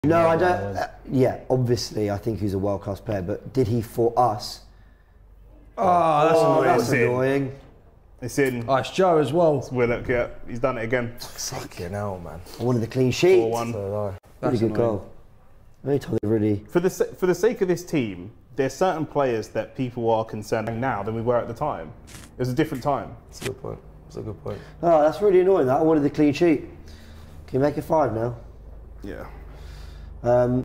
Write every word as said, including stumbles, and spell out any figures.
No, I don't. Uh, yeah, obviously, I think he's a world-class player, but did he for us? Oh, that's oh, annoying. That's It's in. annoying. It's in. Oh, it's Joe as well. It's Willock, yeah. He's done it again. Fucking hell, man. I wanted the clean sheet. four one. So Really good goal. Only time they really. For the for the sake of this team, there's certain players that people are concerned now than we were at the time. It was a different time. That's a good point. That's a good point. Oh, that's really annoying. That I wanted the clean sheet. Can you make it five now? Yeah. Um,